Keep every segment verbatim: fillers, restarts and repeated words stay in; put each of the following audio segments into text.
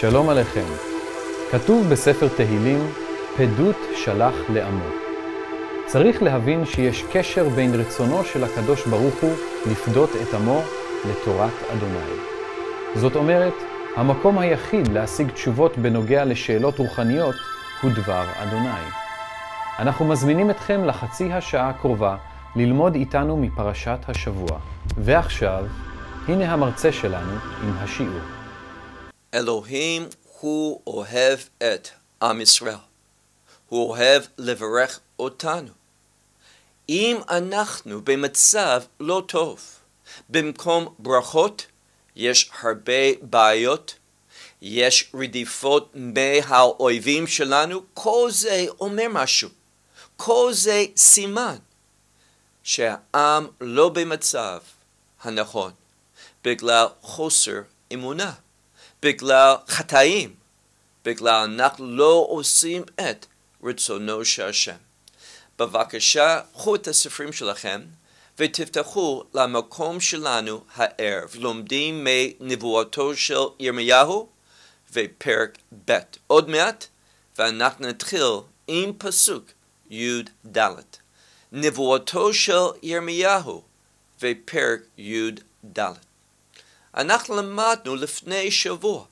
שלום עליכם. כתוב בספר תהילים, פדות שלח לעמו. צריך להבין שיש קשר בין רצונו של הקדוש ברוך הוא לפדות את עמו לתורת אדוני. זאת אומרת, המקום היחיד להשיג תשובות בנוגע לשאלות רוחניות הוא דבר אדוני. אנחנו מזמינים אתכם לחצי השעה הקרובה ללמוד איתנו מפרשת השבוע. ועכשיו, הנה המרצה שלנו עם השיעור. אלוהים הוא אוהב את עם ישראל. הוא אוהב לברך אותנו. אם אנחנו במצב לא טוב, במקום ברכות יש הרבה בעיות, יש רדיפות מהאויבים שלנו, כל זה אומר משהו. כל זה סימן שהעם לא במצב הנכון, בגלל חוסר אמונה, בגלל חטאים, בגלל אנחנו לא עושים את רצונו של השם. בבקשה, קחו את הספרים שלכם ותפתחו למקום שלנו הערב. לומדים מנבואתו של ירמיהו ופרק ב'. עוד מעט, ואנחנו נתחיל עם פסוק י' ד'. נבואתו של ירמיהו ופרק י' ד'. אנחנו למדנו לפני שבוע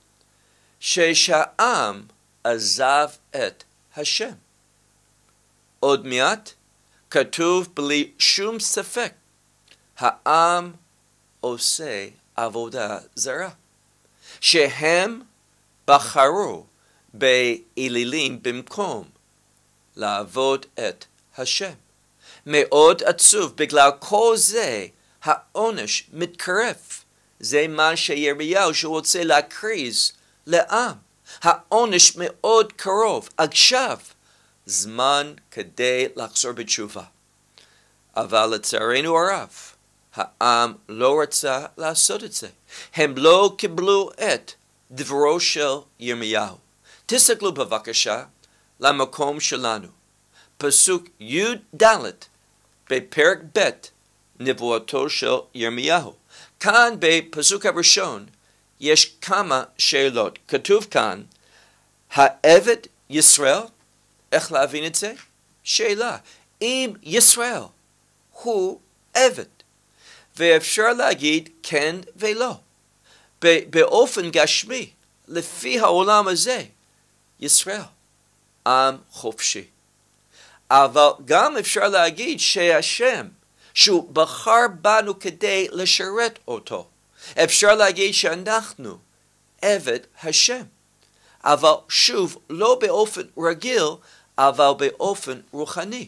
שהעם עזב את השם. עוד מעט כתוב בלי שום ספק, העם עושה עבודה זרה. שהם בחרו באלילים במקום לעבוד את השם. מאוד עצוב, בגלל כל זה העונש מתקרב. זה מה שירמיהו שהוא רוצה להכריז לעם. העונש מאוד קרוב. עכשיו זמן כדי לחזור בתשובה. אבל לצערנו הרב, העם לא רצה לעשות את זה. הם לא קיבלו את דברו של ירמיהו. תסתכלו בבקשה למקום שלנו. פסוק י' ד' בפרק ב' נבואתו של ירמיהו. כאן בפסוק הראשון יש כמה שאלות. כתוב כאן, העבד ישראל, איך להבין את זה? שאלה, אם ישראל הוא עבד, ואפשר להגיד כן ולא. באופן גשמי, לפי העולם הזה, ישראל, עם חופשי. אבל גם אפשר להגיד שהשם, שהוא בחר בנו כדי לשרת אותו. אפשר להגיד שאנחנו עבד השם. אבל שוב, לא באופן רגיל, אבל באופן רוחני.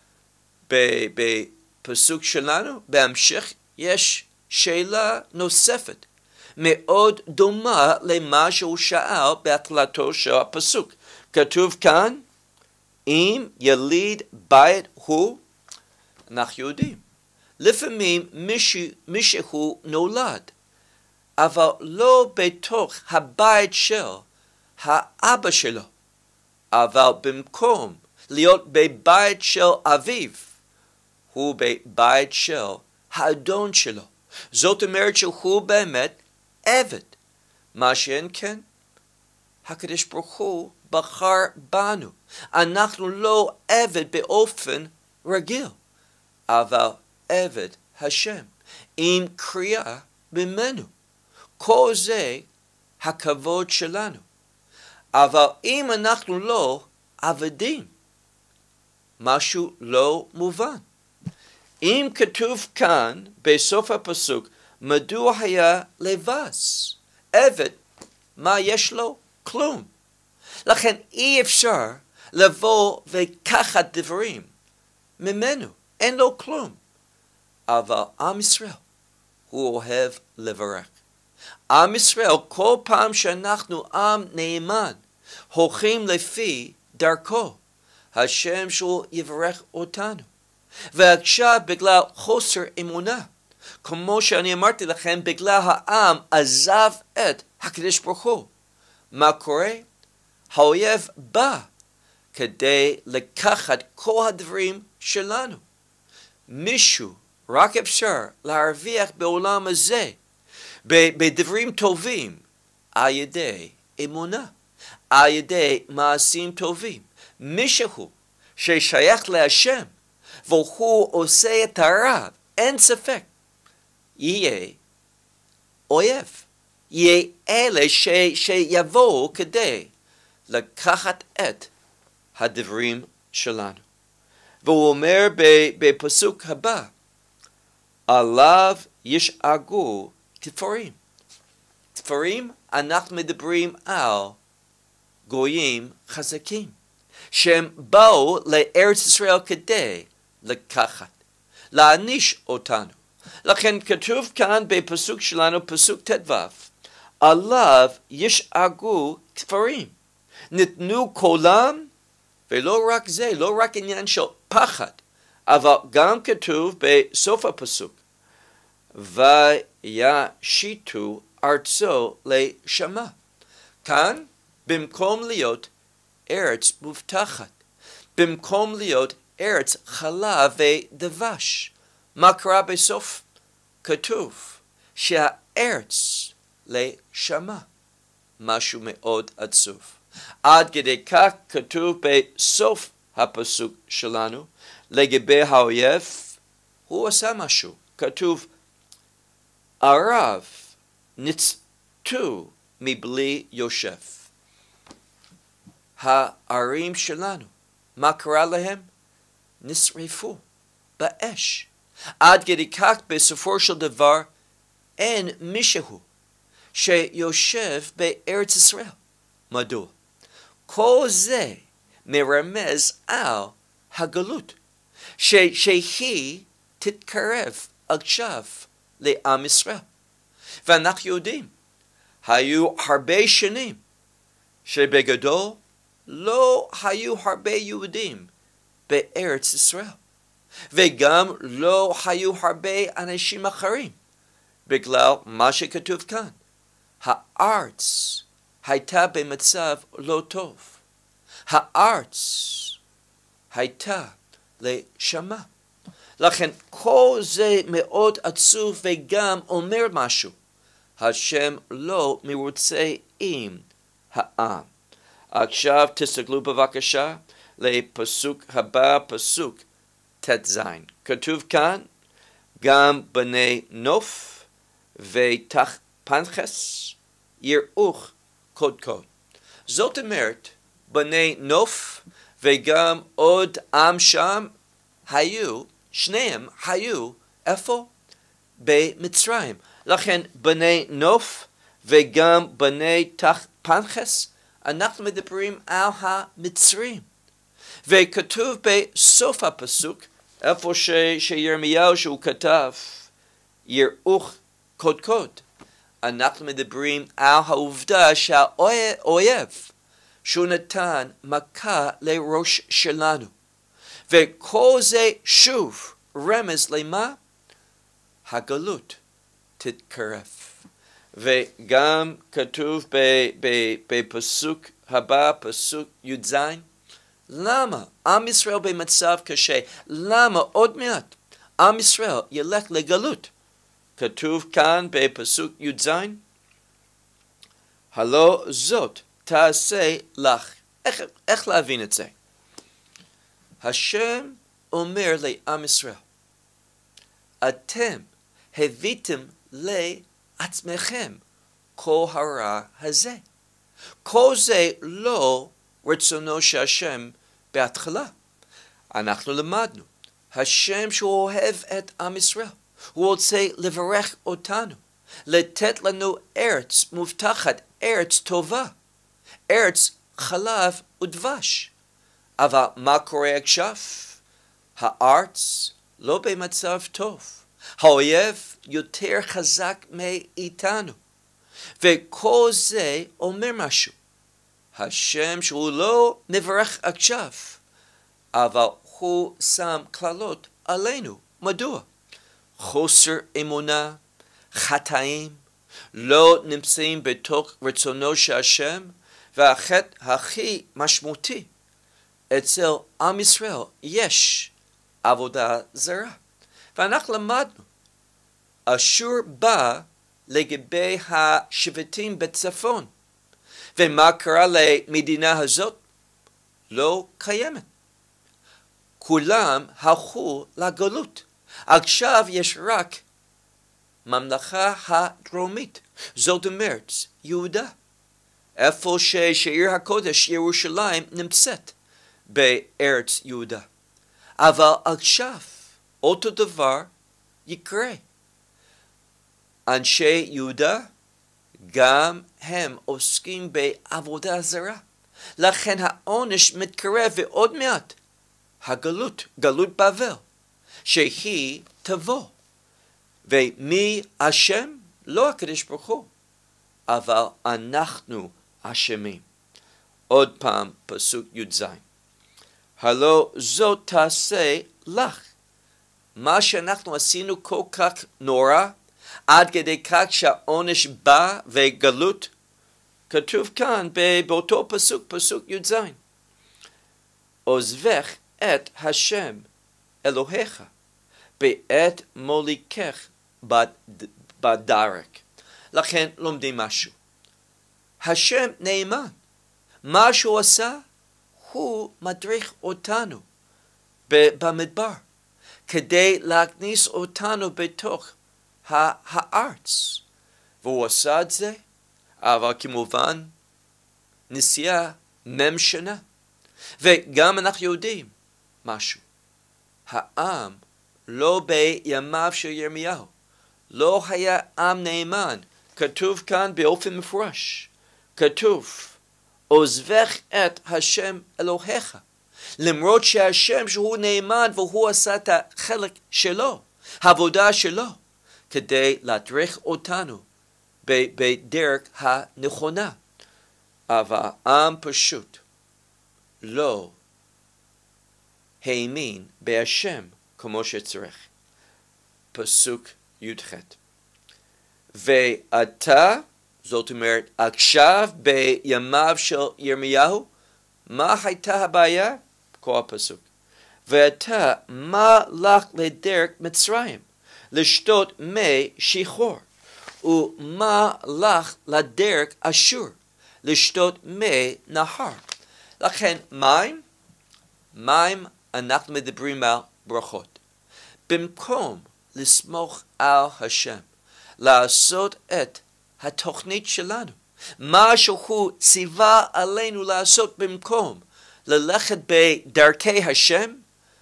בפסוק שלנו, בהמשך, יש שאלה נוספת, מאוד דומה למה שהוא שאל בהתחלתו של הפסוק. כתוב כאן, אם יליד בית הוא, אנחנו יודעים. לפעמים מישהו, מישהו נולד, אבל לא בתוך הבית של האבא שלו, אבל במקום להיות בבית של אביו, הוא בבית של האדון שלו. זאת אומרת שהוא באמת עבד. מה שאין כן, הקדוש ברוך הוא בחר בנו. אנחנו לא עבד באופן רגיל, אבל עבד השם, עם קריאה ממנו. כל זה הכבוד שלנו. אבל אם אנחנו לא עבדים, משהו לא מובן. אם כתוב כאן בסוף הפסוק, מדוע היה לבס? עבד, מה יש לו? כלום. לכן אי אפשר לבוא וכחת דברים ממנו. אין לו כלום. אבל עם ישראל, הוא אוהב לברך. עם ישראל, כל פעם שאנחנו עם נאמן, הולכים לפי דרכו, השם שהוא יברך אותנו. ועכשיו בגלל חוסר אמונה, כמו שאני אמרתי לכם, בגלל העם עזב את הקדוש ברוך הוא. מה קורה? האויב בא כדי לקחת כל הדברים שלנו. מישהו רק אפשר להרוויח בעולם הזה בדברים טובים על ידי אמונה, על ידי מעשים טובים. מישהו ששייך להשם, והוא עושה את הרע, אין ספק, יהיה אויב. יהיה אלה ש, שיבואו כדי לקחת את הדברים שלנו. והוא אומר בפסוק הבא, עליו ישאגו תפארים. תפארים, אנחנו מדברים על גויים חזקים, שהם באו לארץ ישראל כדי לקחת, להעניש אותנו. לכן כתוב כאן בפסוק שלנו, פסוק ט"ו, עליו ישאגו תפארים. נתנו קולם, ולא רק זה, לא רק עניין של פחד, אבל גם כתוב בסוף הפסוק, וישיתו ארצו לשמה. כאן, במקום להיות ארץ מובטחת, במקום להיות ארץ חלב ודבש, מה קרה בסוף? כתוב שהארץ לשמה. משהו מאוד עצוב. עד כדי כך כתוב בסוף הפסוק שלנו, לגבי האויב, הוא עשה משהו. כתוב, ערב נצטו מבלי יושב. הערים שלנו, מה קרה להם? נשרפו באש. עד כדי כך בסופו של דבר, אין מישהו שיושב בארץ ישראל. מדוע? כל זה מרמז על הגלות, ש- שהיא תתקרב עכשיו לעם ישראל. ואנחנו יודעים, היו הרבה שנים שבגדול לא היו הרבה יהודים בארץ ישראל, וגם לא היו הרבה אנשים אחרים, בגלל מה שכתוב כאן. הארץ הייתה במצב לא טוב. הארץ הייתה לשמה. לכן כל זה מאוד עצוב וגם אומר משהו. השם לא מרוצה עם העם. עכשיו תסתכלו בבקשה לפסוק הבא, פסוק ט"ז. כתוב כאן, גם בני נוף ותחפנחס יראוך קודקוד. זאת אומרת, בני נוף וגם עוד עם שם היו, שניהם היו, איפה? במצרים. לכן בני נוף וגם בני תחפנחס, אנחנו מדברים על המצרים. וכתוב בסוף הפסוק, איפה ש, שירמיהו שהוא כתב, יראוך קודקוד. אנחנו מדברים על העובדה שהאויב שהוא נתן מכה לראש שלנו. וכל זה שוב רמז למה? הגלות תתקרב. וגם כתוב בפסוק הבא, פסוק י"ז, למה עם ישראל במצב קשה? למה עוד מעט עם ישראל ילך לגלות? כתוב כאן בפסוק י"ז, הלא זאת תעשה לך. איך, איך להבין את זה? השם אומר לעם ישראל, אתם הביאתם לעצמכם כל הרע הזה. כל זה לא רצונו של השם בהתחלה. אנחנו למדנו, השם שהוא אוהב את עם ישראל, הוא רוצה לברך אותנו, לתת לנו ארץ מובטחת, ארץ טובה, ארץ חלב ודבש. אבל מה קורה עכשיו? הארץ לא במצב טוב. האויב יותר חזק מאיתנו. וכל זה אומר משהו. השם שהוא לא מברך עכשיו, אבל הוא שם כללות עלינו. מדוע? חוסר אמונה, חטאים, לא נמצאים בתוך רצונו של השם, והחטא הכי משמעותי, אצל עם ישראל יש עבודה זרה. ואנחנו למדנו, אשור בא לגבי השבטים בצפון, ומה קרה למדינה הזאת? לא קיימת. כולם הלכו לגלות. עכשיו יש רק ממלכה הדרומית, זאת אומרת, יהודה. איפה שעיר הקודש ירושלים נמצאת בארץ יהודה. אבל עכשיו אותו דבר יקרה. אנשי יהודה גם הם עוסקים בעבודה זרה. לכן העונש מתקרב ועוד מעט הגלות, גלות בבל, שהיא תבוא. ומי אשם? לא הקדוש ברוך הוא, אבל אנחנו אשמים. עוד פעם פסוק י"ז. הלא זאת תעשה לך. מה שאנחנו עשינו כל כך נורא, עד כדי כך שהעונש בא וגלות, כתוב כאן באותו פסוק, פסוק י"ז. עוזבך את השם אלוהיך, בעת מוליכך בדרך. לכן לומדים משהו. השם נאמן. מה שהוא עשה, הוא מדריך אותנו במדבר, כדי להכניס אותנו בתוך הארץ. והוא עשה את זה, אבל כמובן נסיעה מם שנה. וגם אנחנו יודעים משהו. העם לא בימיו של ירמיהו, לא היה עם נאמן. כתוב כאן באופן מפורש, כתוב, עוזבך את השם אלוהיך. למרות שהשם שהוא נאמן והוא עשה את החלק שלו, העבודה שלו, כדי להדריך אותנו בדרך הנכונה. אבל עם פשוט לא האמין בהשם כמו שצריך. פסוק י"ח. ועתה, זאת אומרת, עכשיו בימיו של ירמיהו, מה הייתה הבעיה? כל הפסוק. ועתה, מה לך לדרך מצרים? לשתות מי שחור. ומה לך לדרך אשור? לשתות מי נהר. לכן, מים, מים אנחנו מדברים על ברכות. במקום לסמוך על השם, לעשות את התוכנית שלנו, מה שהוא ציווה עלינו לעשות במקום ללכת בדרכי השם,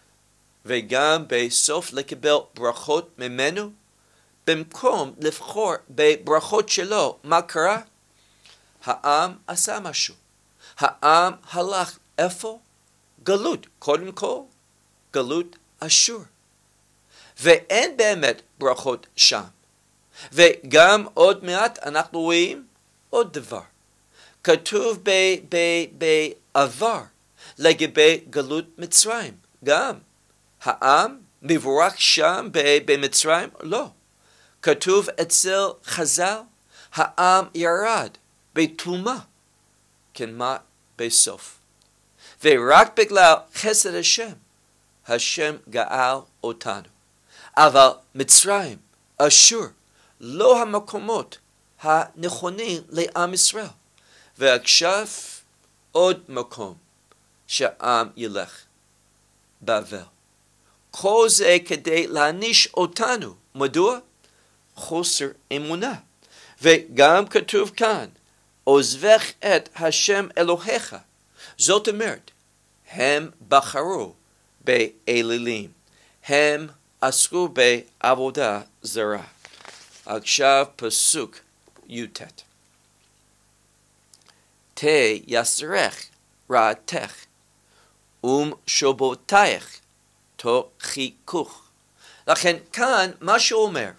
וגם בסוף לקבל ברכות ממנו, במקום לבחור בברכות שלו, מה קרה? העם עשה משהו. העם הלך איפה? גלות. קודם כל, גלות אשור. ואין באמת ברכות שם. וגם עוד מעט אנחנו רואים עוד דבר. כתוב בעבר לגבי גלות מצרים. גם העם מבורך שם במצרים? לא. כתוב אצל חז"ל, העם ירד בתרומה, כמעט בסוף. ורק בגלל חסד השם, השם גאל אותנו. אבל מצרים, אשור, לא המקומות הנכונים לעם ישראל. ועכשיו עוד מקום שהעם ילך, בבל. כל זה כדי להעניש אותנו. מדוע? חוסר אמונה. וגם כתוב כאן, עוזבך את השם אלוהיך. זאת אומרת, הם בחרו באלילים. הם עסקו בעבודה זרה. עכשיו פסוק י"ט. תייסרך רעתך, ומשובותייך תוכיחוך. לכן כאן מה שהוא אומר,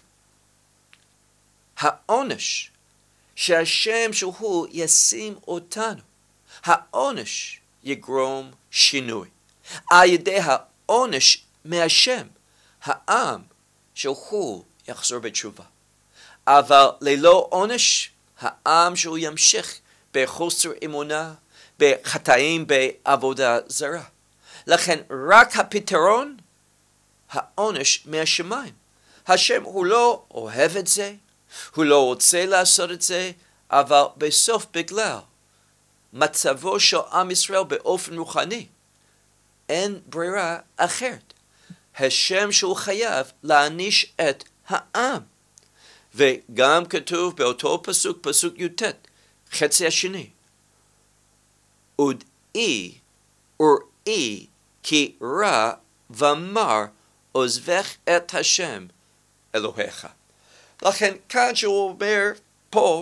העונש שהשם שהוא ישים אותנו, העונש יגרום שינוי. על ידי העונש מהשם, העם שהוא יחזור בתשובה. אבל ללא עונש, העם שהוא ימשיך בחוסר אמונה, בחטאים, בעבודה זרה. לכן רק הפתרון, העונש מהשמיים. השם הוא לא אוהב את זה, הוא לא רוצה לעשות את זה, אבל בסוף בגלל מצבו של עם ישראל באופן רוחני. אין ברירה אחרת. השם שהוא חייב להעניש את העם. וגם כתוב באותו פסוק, פסוק י"ט, חצי השני. ודעי וראי כי רע ומר עוזבך את השם אלוהיך. לכן כאן שהוא אומר פה,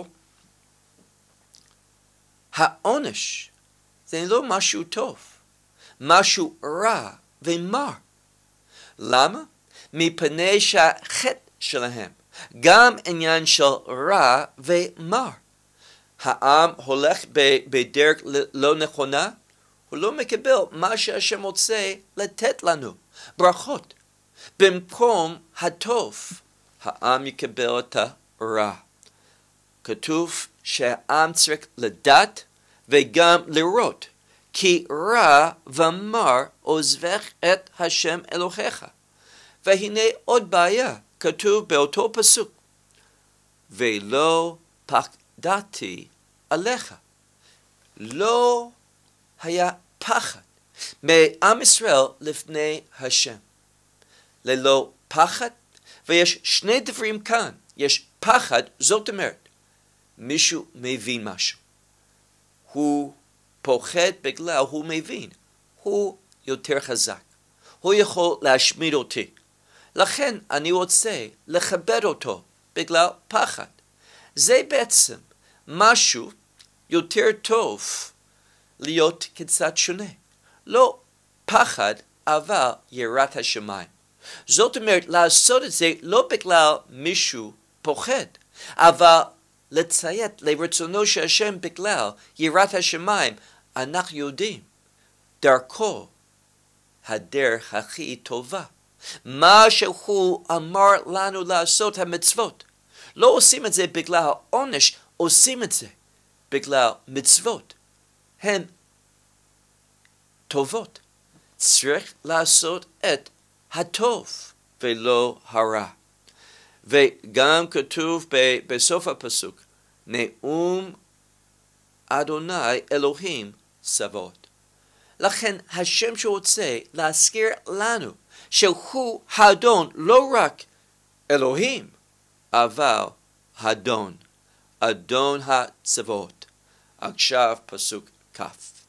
העונש זה לא משהו טוב, משהו רע ומר. למה? מפני שהחטא שלהם גם עניין של רע ומר. העם הולך בדרך לא נכונה, הוא לא מקבל מה שהשם רוצה לתת לנו, ברכות. במקום הטוב, העם יקבל את הרע. כתוב שהעם צריך לדעת וגם לראות, כי רע ומר עוזבך את השם אלוהיך. והנה עוד בעיה, כתוב באותו פסוק, ולא פחדתי עליך. לא היה פחד מעם ישראל לפני השם. ללא פחד, ויש שני דברים כאן. יש פחד, זאת אומרת, מישהו מבין משהו. הוא פוחד בגלל הוא מבין. הוא יותר חזק. הוא יכול להשמיד אותי. לכן אני רוצה לכבד אותו בגלל פחד. זה בעצם משהו יותר טוב להיות קצת שונה. לא פחד, אבל יראת השמיים. זאת אומרת, לעשות את זה לא בגלל מישהו פוחד, אבל לציית לרצונו של השם בגלל יראת השמיים. אנחנו יודעים, דרכו הדרך הכי טובה. מה שהוא אמר לנו לעשות המצוות. לא עושים את זה בגלל העונש, עושים את זה בגלל מצוות. הן טובות. צריך לעשות את הטוב ולא הרע. וגם כתוב בסוף הפסוק, נאום אדוני אלוהים צבאות. לכן השם שרוצה להזכיר לנו שהוא האדון, לא רק אלוהים, אבל האדון, אדון הצבאות. עכשיו פסוק כ'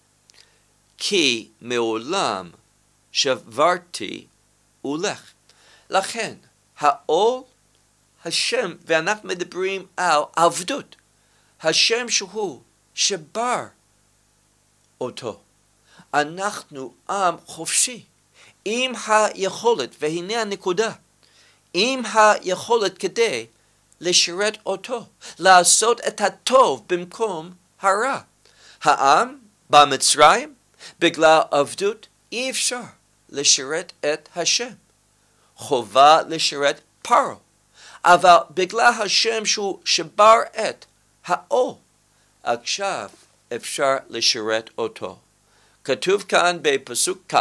כי מעולם שברתי ולך. לכן העול השם, ואנחנו מדברים על עבדות, השם שהוא שבר אותו. אנחנו עם חופשי, עם היכולת, והנה הנקודה, עם היכולת כדי לשרת אותו, לעשות את הטוב במקום הרע. העם במצרים, בגלל עבדות, אי אפשר לשרת את השם. חובה לשרת פרעה. אבל בגלל השם שהוא שבר את העול, עכשיו אפשר לשרת אותו. כתוב כאן בפסוק כ'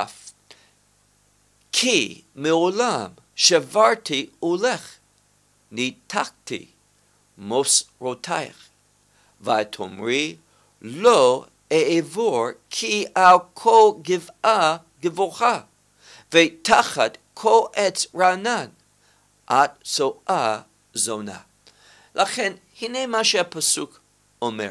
כי מעולם שברתי ולך, ניתקתי מוסרותייך, ותאמרי לא אעבור כי על כל גבעה גבוהה, ותחת כל עץ רענן, את צואה זונה. לכן הנה מה שהפסוק אומר.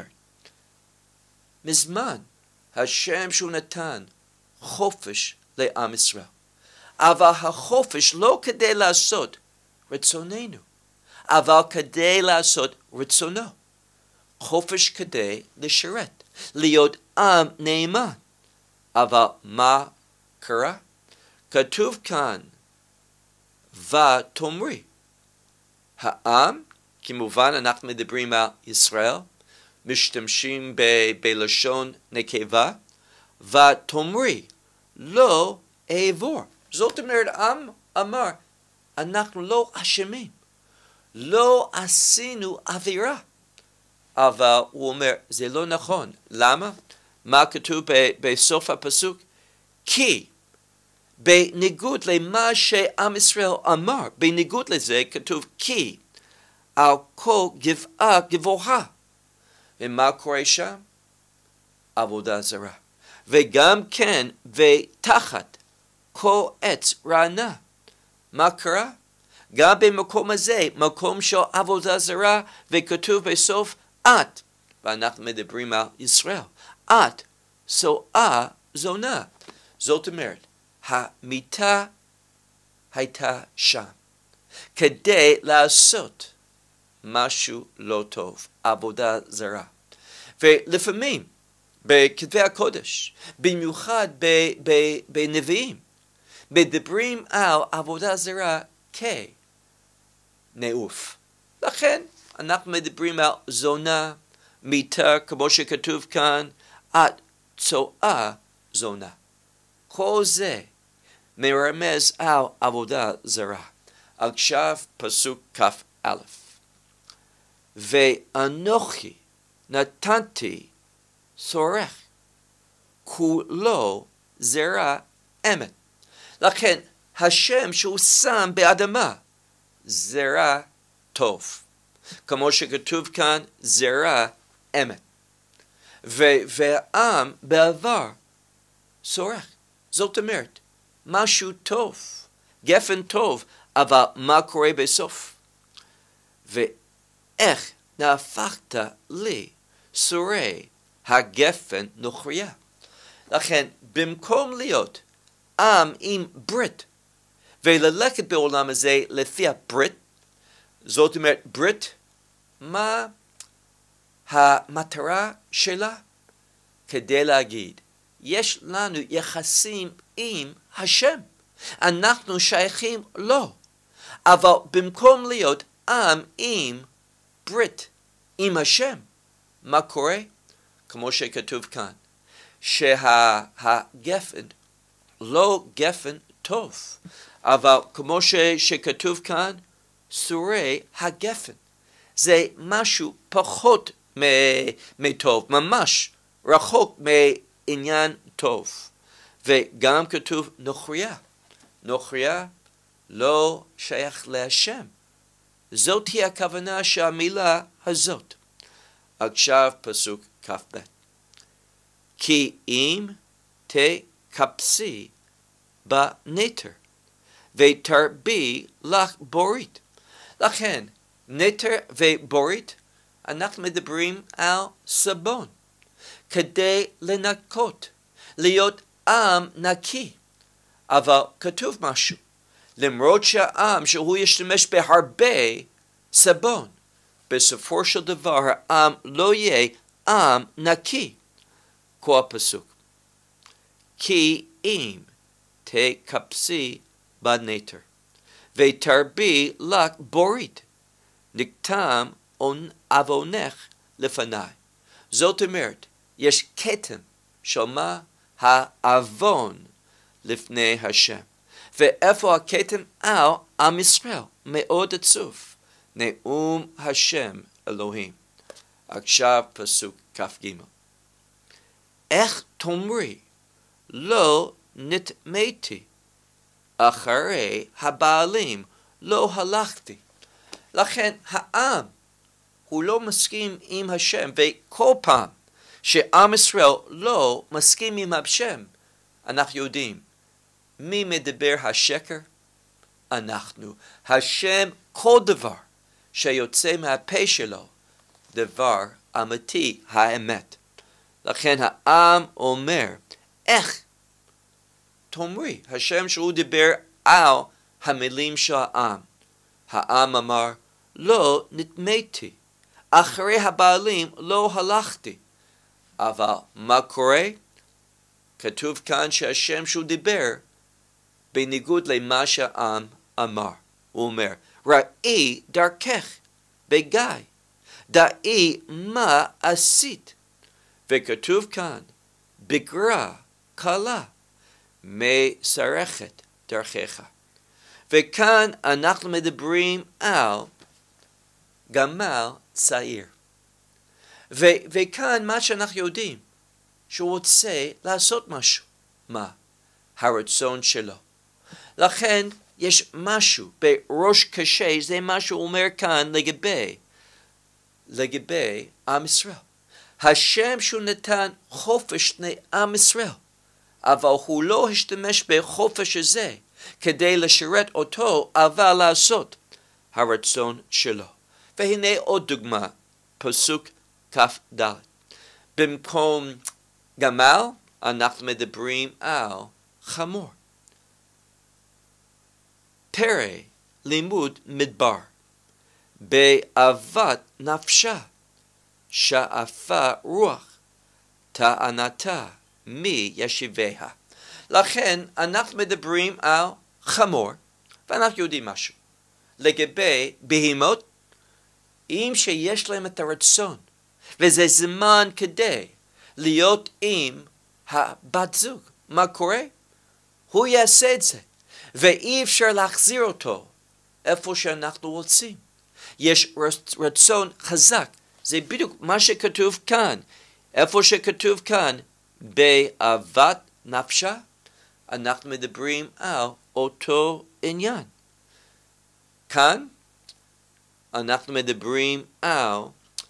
מזמן השם שהוא נתן חופש לעם ישראל. אבל החופש לא כדי לעשות רצוננו, אבל כדי לעשות רצונו. חופש כדי לשרת, להיות עם נאמן. אבל מה קרה? כתוב כאן, ותאמרי. העם, כמובן אנחנו מדברים על ישראל, משתמשים ב- בלשון נקבה, ותאמרי, לא אעבור. זאת אומרת, העם אמר, אנחנו לא אשמים, לא עשינו עבירה. אבל הוא אומר, זה לא נכון. למה? מה כתוב ב- בסוף הפסוק? כי בניגוד למה שעם ישראל אמר, בניגוד לזה כתוב כי על כל גבעה גבוהה. ומה קורה שם? עבודה זרה. וגם כן, ותחת כל עץ רענה. מה קרה? גם במקום הזה, מקום של עבודה זרה, וכתוב בסוף, את, ואנחנו מדברים על ישראל, את סועה זונה. זאת אומרת, המיטה הייתה שם, כדי לעשות משהו לא טוב, עבודה זרה. ולפעמים, בכתבי הקודש, במיוחד בנביאים, מדברים על עבודה זרה כנאוף. לכן אנחנו מדברים על זונה, מיטה, כמו שכתוב כאן, את צועה זונה. כל זה מרמז על עבודה זרה. עכשיו פסוק כ"א. ואנוכי נתתי צורך, כולו זרע אמת. לכן השם שהוא שם באדמה, זרע טוב. כמו שכתוב כאן, זרע אמת. והעם בעבר צורך. זאת אומרת, משהו טוב, גפן טוב, אבל מה קורה בסוף? ואיך נהפכת לי סורי הגפן נוכריה. לכן, במקום להיות עם עם ברית, וללכת בעולם הזה לפי הברית, זאת אומרת, ברית, מה המטרה שלה? כדי להגיד, יש לנו יחסים עם השם. אנחנו שייכים לו. אבל במקום להיות עם עם ברית עם השם, מה קורה? כמו שכתוב כאן, שהגפן לא גפן טוב, אבל כמו שכתוב כאן, סורי הגפן. זה משהו פחות מטוב, ממש רחוק מעניין טוב. וגם כתוב נוכריה. נוכריה לא שייך להשם. זאת היא הכוונה שהמילה הזאת. עכשיו פסוק כ"ב. כי אם תקפסי בנטר, ותרבי לך בורית. לכן, נטר ובורית, אנחנו מדברים על סבון. כדי לנקות, להיות עם נקי. אבל כתוב משהו. למרות שהעם שהוא ישתמש בהרבה סבון, בסופו של דבר העם לא יהיה עם נקי. כה הפסוק. כי אם תקפסי בנטר, ותרבי לך בורית, נקטם עוונך לפניי. זאת אומרת, יש כתם של מה? העוון לפני השם. ואיפה הכתם? על עם ישראל. מאוד עצוב. נאום השם אלוהים. עכשיו פסוק כ"ג. איך תאמרי לא נטמאתי, אחרי הבעלים לא הלכתי. לכן העם הוא לא מסכים עם השם, וכל פעם שעם ישראל לא מסכים עם השם, אנחנו יודעים מי מדבר השקר? אנחנו. השם כל דבר שיוצא מהפה שלו, דבר אמיתי, האמת. לכן העם אומר, איך תאמרי, השם שהוא דיבר על המילים של העם. העם אמר, לא נטמאתי, אחרי הבעלים לא הלכתי. אבל מה קורה? כתוב כאן שהשם שהוא דיבר, בניגוד למה שהעם אמר. הוא אומר, ראי דרכך בגיא, דעי מה עשית. וכתוב כאן, בגרה קלה, מסרכת דרכך. וכאן אנחנו מדברים על גמל צעיר. ו- וכאן מה שאנחנו יודעים, שהוא רוצה לעשות משהו. מה? הרצון שלו. לכן יש משהו בראש קשה, זה מה שהוא אומר כאן לגבי, לגבי עם ישראל. השם שהוא נתן חופש לעם ישראל, אבל הוא לא השתמש בחופש הזה כדי לשרת אותו, אבל לעשות הרצון שלו. והנה עוד דוגמה, פסוק כ"ד. במקום גמל, אנחנו מדברים על חמור. פרא, לימוד מדבר. באהבת נפשה, שאפה רוח, טענתה מי ישיביה. לכן אנחנו מדברים על חמור, ואנחנו יודעים משהו. לגבי בהימות, אם שיש להם את הרצון, וזה זמן כדי להיות עם הבת זוג, מה קורה? הוא יעשה את זה, ואי אפשר להחזיר אותו איפה שאנחנו רוצים. יש רצון חזק, זה בדיוק מה שכתוב כאן. איפה שכתוב כאן, באהבת נפשה, אנחנו מדברים על אותו עניין. כאן אנחנו מדברים על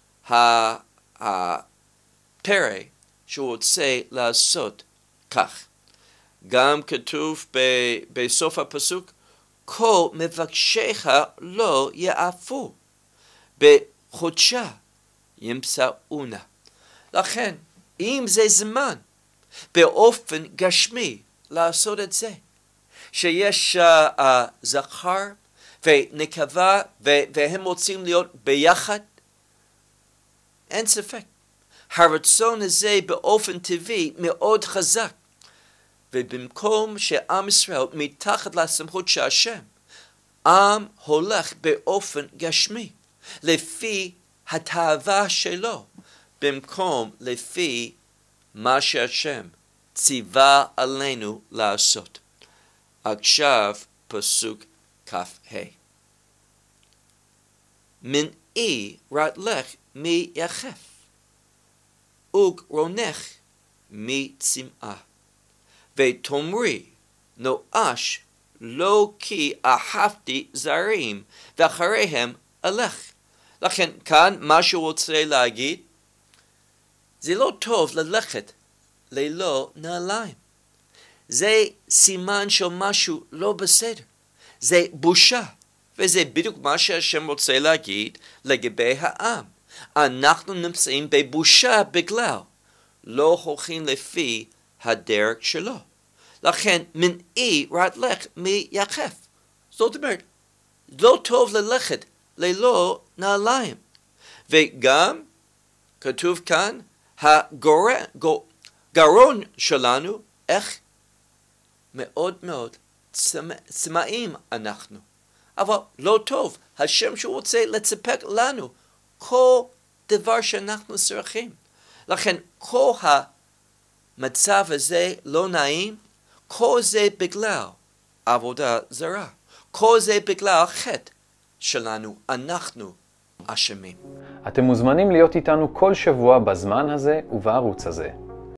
הפרא שהוא רוצה לעשות כך. גם כתוב בסוף הפסוק, כל מבקשיך לא יעפו, בחודשה ימצאונה. לכן, אם זה זמן, באופן גשמי, לעשות את זה, שיש uh, uh, זכר ונקבה והם רוצים להיות ביחד, אין ספק. הרצון הזה באופן טבעי מאוד חזק. ובמקום שעם ישראל מתחת לסמכות של השם, עם הולך באופן גשמי, לפי התאווה שלו, במקום לפי מה שהשם ציווה עלינו לעשות. עכשיו פסוק כ"ה. מנעי רעתך מי יחף, וגרונך מי צמאה. ותאמרי נואש לא כי אהבתי זרים ואחריהם אלך. לכן כאן מה שהוא רוצה להגיד, זה לא טוב ללכת ללא נעליים. זה סימן של משהו לא בסדר. זה בושה. וזה בדיוק מה שהשם רוצה להגיד לגבי העם. אנחנו נמצאים בבושה בגלל לא הולכים לפי הדרך שלו. לכן מנעי רעתך מי יחף. זאת אומרת, לא טוב ללכת ללא נעליים. וגם כתוב כאן, הגרון שלנו, איך מאוד מאוד צמאים אנחנו. אבל לא טוב, השם שהוא רוצה לספק לנו כל דבר שאנחנו צריכים. לכן כל המצב הזה לא נעים, כל זה בגלל עבודה זרה. כל זה בגלל החטא שלנו, אנחנו אשמים. אתם מוזמנים להיות איתנו כל שבוע בזמן הזה ובערוץ הזה.